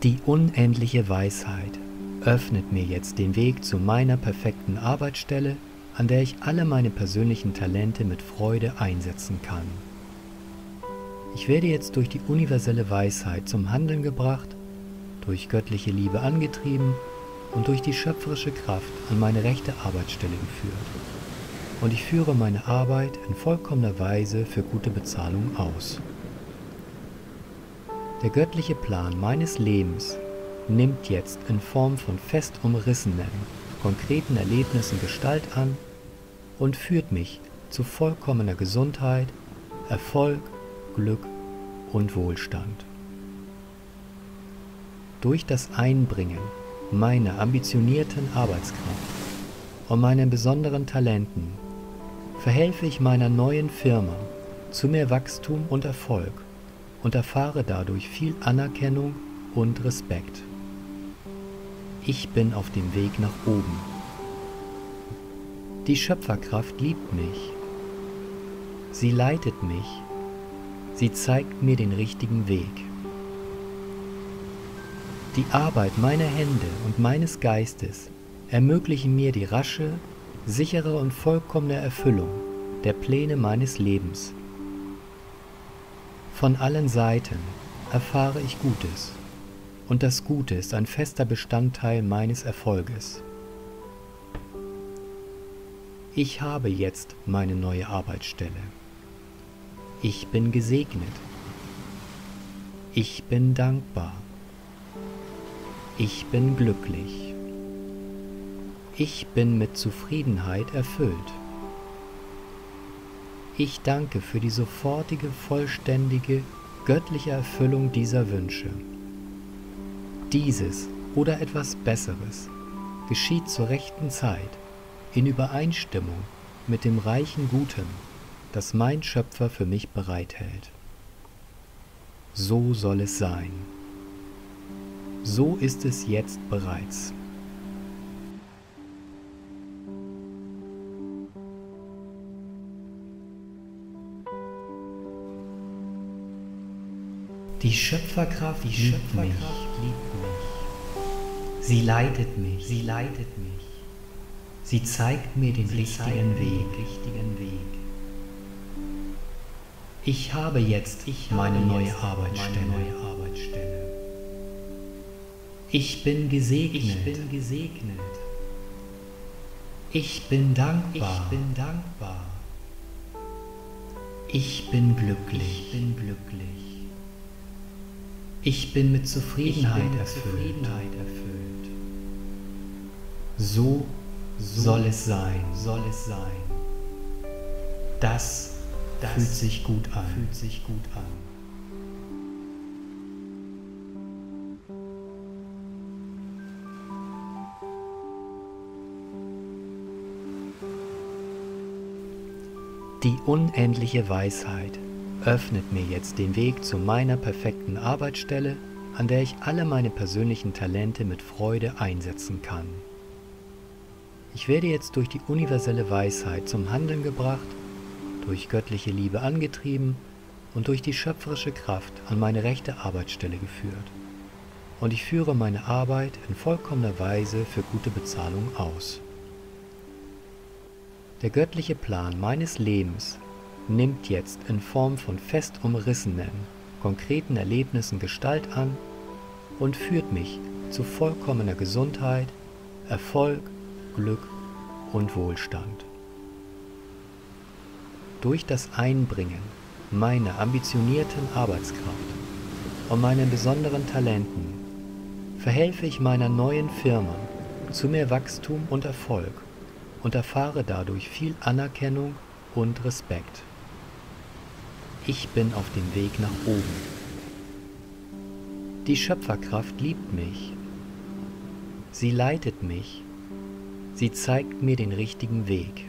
Die unendliche Weisheit öffnet mir jetzt den Weg zu meiner perfekten Arbeitsstelle, an der ich alle meine persönlichen Talente mit Freude einsetzen kann. Ich werde jetzt durch die universelle Weisheit zum Handeln gebracht, durch göttliche Liebe angetrieben und durch die schöpferische Kraft an meine rechte Arbeitsstelle geführt. Und ich führe meine Arbeit in vollkommener Weise für gute Bezahlung aus. Der göttliche Plan meines Lebens nimmt jetzt in Form von fest umrissenen, konkreten Erlebnissen Gestalt an und führt mich zu vollkommener Gesundheit, Erfolg, Glück und Wohlstand. Durch das Einbringen meiner ambitionierten Arbeitskraft und meinen besonderen Talenten verhelfe ich meiner neuen Firma zu mehr Wachstum und Erfolg und erfahre dadurch viel Anerkennung und Respekt. Ich bin auf dem Weg nach oben. Die Schöpferkraft liebt mich. Sie leitet mich. Sie zeigt mir den richtigen Weg. Die Arbeit meiner Hände und meines Geistes ermöglichen mir die rasche, sichere und vollkommene Erfüllung der Pläne meines Lebens. Von allen Seiten erfahre ich Gutes, und das Gute ist ein fester Bestandteil meines Erfolges. Ich habe jetzt meine neue Arbeitsstelle. Ich bin gesegnet. Ich bin dankbar. Ich bin glücklich. Ich bin mit Zufriedenheit erfüllt. Ich danke für die sofortige, vollständige, göttliche Erfüllung dieser Wünsche. Dieses oder etwas Besseres geschieht zur rechten Zeit, in Übereinstimmung mit dem reichen Guten, das mein Schöpfer für mich bereithält. So soll es sein. So ist es jetzt bereits. Die Schöpferkraft liebt mich. Sie leitet mich. Sie zeigt mir den richtigen Weg. Ich habe jetzt meine neue Arbeitsstelle. Ich bin gesegnet. Ich bin dankbar. Ich bin glücklich. Ich bin mit Zufriedenheit erfüllt. So soll es sein. Das fühlt sich gut an. Die unendliche Weisheit öffnet mir jetzt den Weg zu meiner perfekten Arbeitsstelle, an der ich alle meine persönlichen Talente mit Freude einsetzen kann. Ich werde jetzt durch die universelle Weisheit zum Handeln gebracht, durch göttliche Liebe angetrieben und durch die schöpferische Kraft an meine rechte Arbeitsstelle geführt. Und ich führe meine Arbeit in vollkommener Weise für gute Bezahlung aus. Der göttliche Plan meines Lebens nimmt jetzt in Form von fest umrissenen, konkreten Erlebnissen Gestalt an und führt mich zu vollkommener Gesundheit, Erfolg, Glück und Wohlstand. Durch das Einbringen meiner ambitionierten Arbeitskraft und meinen besonderen Talenten verhelfe ich meiner neuen Firma zu mehr Wachstum und Erfolg und erfahre dadurch viel Anerkennung und Respekt. Ich bin auf dem Weg nach oben. Die Schöpferkraft liebt mich. Sie leitet mich. Sie zeigt mir den richtigen Weg.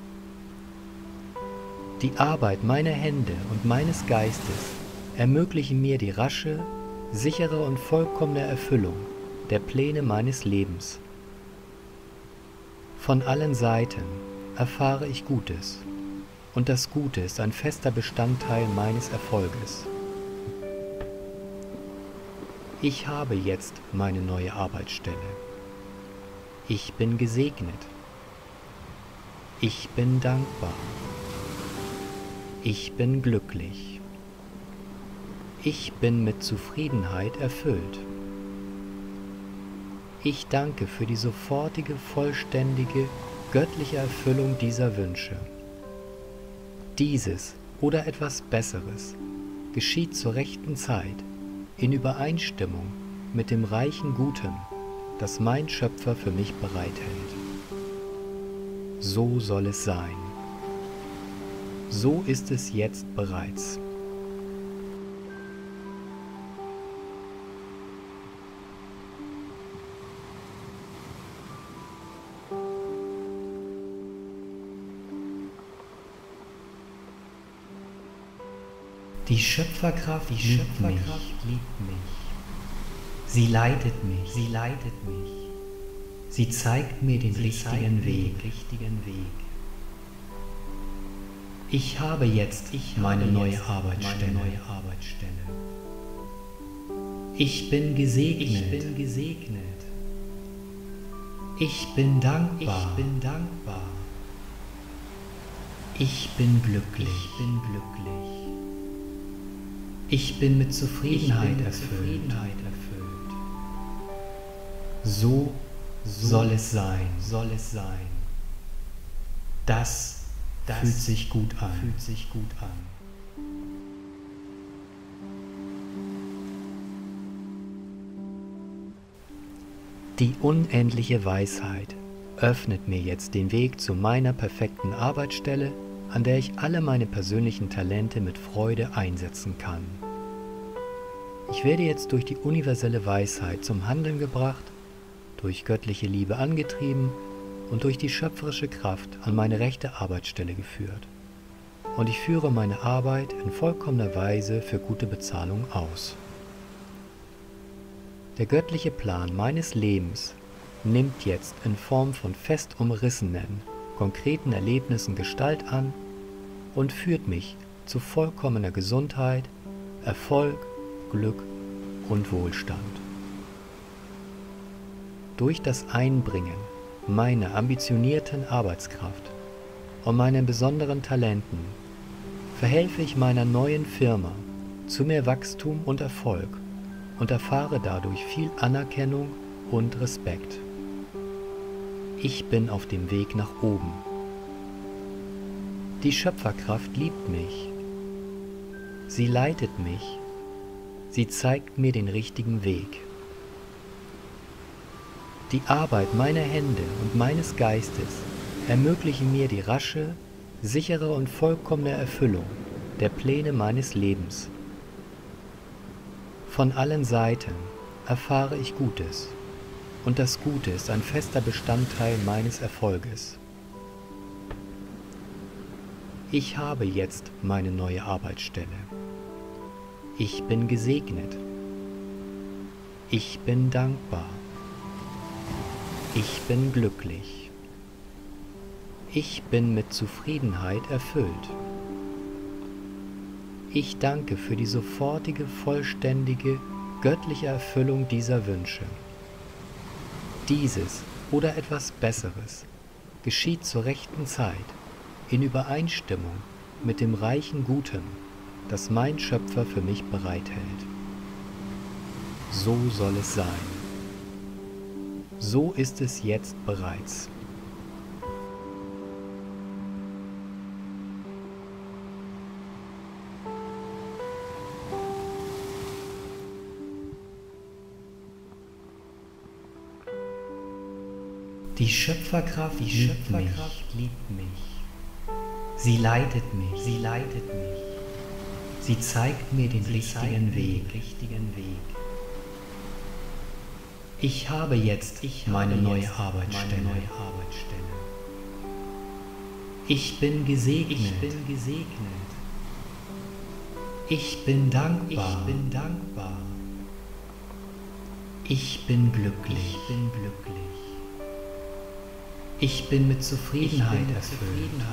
Die Arbeit meiner Hände und meines Geistes ermöglichen mir die rasche, sichere und vollkommene Erfüllung der Pläne meines Lebens. Von allen Seiten erfahre ich Gutes, und das Gute ist ein fester Bestandteil meines Erfolges. Ich habe jetzt meine neue Arbeitsstelle. Ich bin gesegnet. Ich bin dankbar. Ich bin glücklich. Ich bin mit Zufriedenheit erfüllt. Ich danke für die sofortige, vollständige, göttliche Erfüllung dieser Wünsche. Dieses oder etwas Besseres geschieht zur rechten Zeit, in Übereinstimmung mit dem reichen Guten, das mein Schöpfer für mich bereithält. So soll es sein. So ist es jetzt bereits. Die Schöpferkraft liebt mich. Sie leitet mich. Sie zeigt mir den richtigen Weg. Ich habe jetzt meine neue Arbeitsstelle. Ich bin gesegnet. Ich bin dankbar. Ich bin glücklich. Ich bin mit Zufriedenheit erfüllt. So soll es sein. Das fühlt sich gut an. Die unendliche Weisheit öffnet mir jetzt den Weg zu meiner perfekten Arbeitsstelle, an der ich alle meine persönlichen Talente mit Freude einsetzen kann. Ich werde jetzt durch die universelle Weisheit zum Handeln gebracht, durch göttliche Liebe angetrieben und durch die schöpferische Kraft an meine rechte Arbeitsstelle geführt. Und ich führe meine Arbeit in vollkommener Weise für gute Bezahlung aus. Der göttliche Plan meines Lebens nimmt jetzt in Form von fest umrissenen, konkreten Erlebnissen Gestalt an und führt mich zu vollkommener Gesundheit, Erfolg, Glück und Wohlstand. Durch das Einbringen meiner ambitionierten Arbeitskraft und meinen besonderen Talenten verhelfe ich meiner neuen Firma zu mehr Wachstum und Erfolg und erfahre dadurch viel Anerkennung und Respekt. Ich bin auf dem Weg nach oben. Die Schöpferkraft liebt mich. Sie leitet mich. Sie zeigt mir den richtigen Weg. Die Arbeit meiner Hände und meines Geistes ermöglichen mir die rasche, sichere und vollkommene Erfüllung der Pläne meines Lebens. Von allen Seiten erfahre ich Gutes, und das Gute ist ein fester Bestandteil meines Erfolges. Ich habe jetzt meine neue Arbeitsstelle. Ich bin gesegnet. Ich bin dankbar. Ich bin glücklich. Ich bin mit Zufriedenheit erfüllt. Ich danke für die sofortige, vollständige, göttliche Erfüllung dieser Wünsche. Dieses oder etwas Besseres geschieht zur rechten Zeit, in Übereinstimmung mit dem reichen Guten, das mein Schöpfer für mich bereithält. So soll es sein. So ist es jetzt bereits. Die Schöpferkraft liebt mich. Sie leitet mich. Sie zeigt mir den richtigen Weg. Ich habe jetzt meine neue Arbeitsstelle. Ich bin gesegnet. Ich bin dankbar. Ich bin glücklich. Ich bin mit Zufriedenheit erfüllt.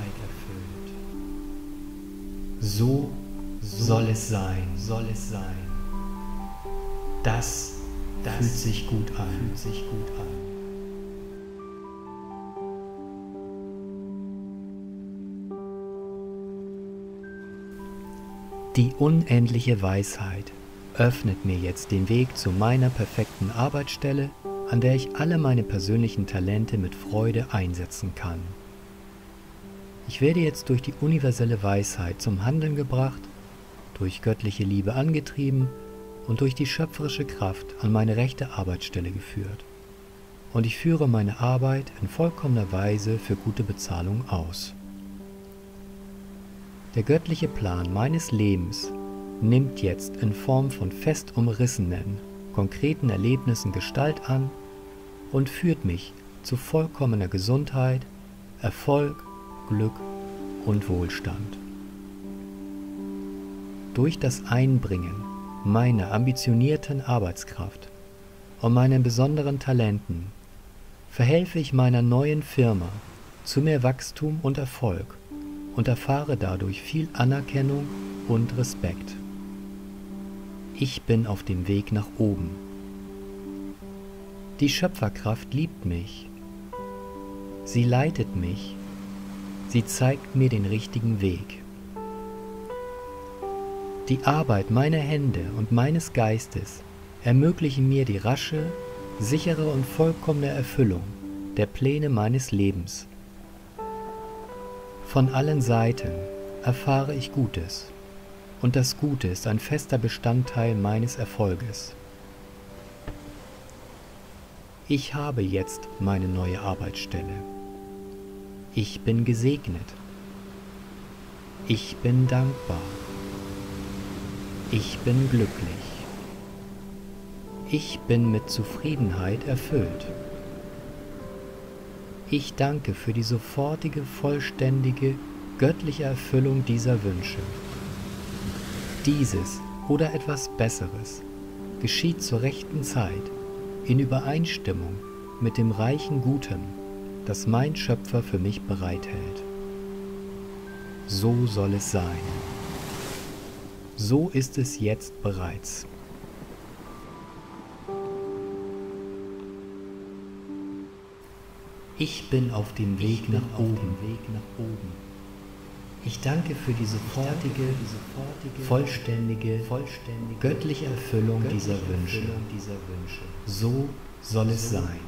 So soll es sein. Das fühlt sich gut an. Fühlt sich gut an. Die unendliche Weisheit öffnet mir jetzt den Weg zu meiner perfekten Arbeitsstelle, an der ich alle meine persönlichen Talente mit Freude einsetzen kann. Ich werde jetzt durch die universelle Weisheit zum Handeln gebracht, durch göttliche Liebe angetrieben und durch die schöpferische Kraft an meine rechte Arbeitsstelle geführt. Und ich führe meine Arbeit in vollkommener Weise für gute Bezahlung aus. Der göttliche Plan meines Lebens nimmt jetzt in Form von fest umrissenen, konkreten Erlebnissen Gestalt an und führt mich zu vollkommener Gesundheit, Erfolg, Glück und Wohlstand. Durch das Einbringen meiner ambitionierten Arbeitskraft und meinen besonderen Talenten verhelfe ich meiner neuen Firma zu mehr Wachstum und Erfolg und erfahre dadurch viel Anerkennung und Respekt. Ich bin auf dem Weg nach oben. Die Schöpferkraft liebt mich. Sie leitet mich. Sie zeigt mir den richtigen Weg. Die Arbeit meiner Hände und meines Geistes ermöglichen mir die rasche, sichere und vollkommene Erfüllung der Pläne meines Lebens. Von allen Seiten erfahre ich Gutes, und das Gute ist ein fester Bestandteil meines Erfolges. Ich habe jetzt meine neue Arbeitsstelle. Ich bin gesegnet. Ich bin dankbar. Ich bin glücklich. Ich bin mit Zufriedenheit erfüllt. Ich danke für die sofortige, vollständige, göttliche Erfüllung dieser Wünsche. Dieses oder etwas Besseres geschieht zur rechten Zeit, in Übereinstimmung mit dem reichen Guten, das mein Schöpfer für mich bereithält. So soll es sein. So ist es jetzt bereits. Ich bin auf dem Weg nach oben. Ich danke für die sofortige, vollständige, göttliche Erfüllung dieser Wünsche. So soll es sein.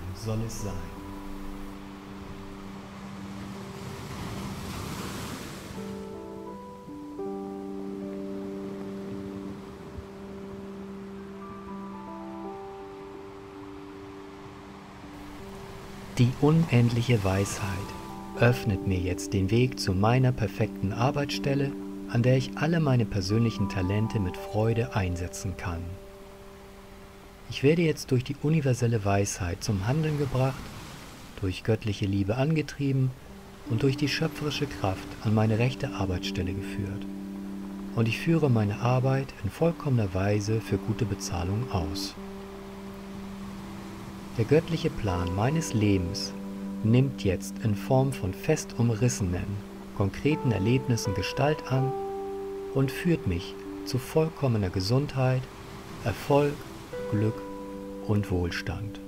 Die unendliche Weisheit öffnet mir jetzt den Weg zu meiner perfekten Arbeitsstelle, an der ich alle meine persönlichen Talente mit Freude einsetzen kann. Ich werde jetzt durch die universelle Weisheit zum Handeln gebracht, durch göttliche Liebe angetrieben und durch die schöpferische Kraft an meine rechte Arbeitsstelle geführt. Und ich führe meine Arbeit in vollkommener Weise für gute Bezahlung aus. Der göttliche Plan meines Lebens nimmt jetzt in Form von fest umrissenen, konkreten Erlebnissen Gestalt an und führt mich zu vollkommener Gesundheit, Erfolg, Glück und Wohlstand.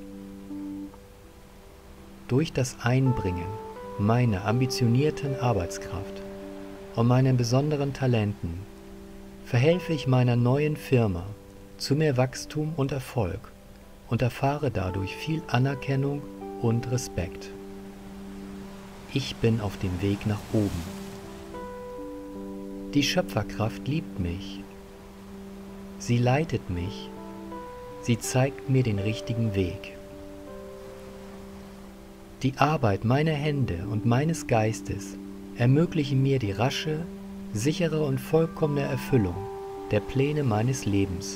Durch das Einbringen meiner ambitionierten Arbeitskraft und meinen besonderen Talenten verhelfe ich meiner neuen Firma zu mehr Wachstum und Erfolg und erfahre dadurch viel Anerkennung und Respekt. Ich bin auf dem Weg nach oben. Die Schöpferkraft liebt mich. Sie leitet mich. Sie zeigt mir den richtigen Weg. Die Arbeit meiner Hände und meines Geistes ermöglichen mir die rasche, sichere und vollkommene Erfüllung der Pläne meines Lebens.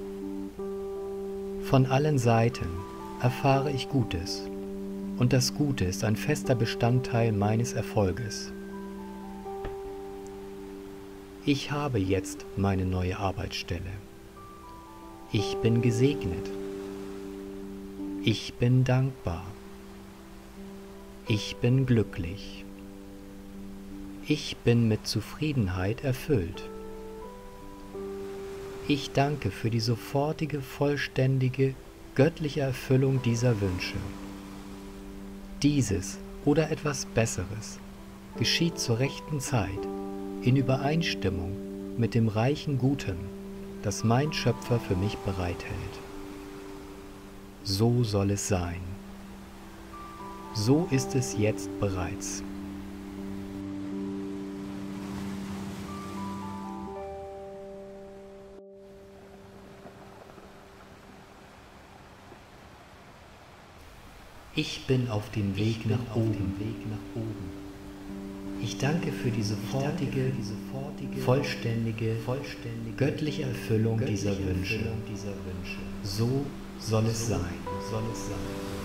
Von allen Seiten erfahre ich Gutes, und das Gute ist ein fester Bestandteil meines Erfolges. Ich habe jetzt meine neue Arbeitsstelle. Ich bin gesegnet. Ich bin dankbar. Ich bin glücklich. Ich bin mit Zufriedenheit erfüllt. Ich danke für die sofortige, vollständige, göttliche Erfüllung dieser Wünsche. Dieses oder etwas Besseres geschieht zur rechten Zeit, in Übereinstimmung mit dem reichen Guten, das mein Schöpfer für mich bereithält. So soll es sein. So ist es jetzt bereits. Ich bin auf dem Weg nach oben. Ich danke für die sofortige, vollständige, göttliche Erfüllung dieser Wünsche. So soll es sein.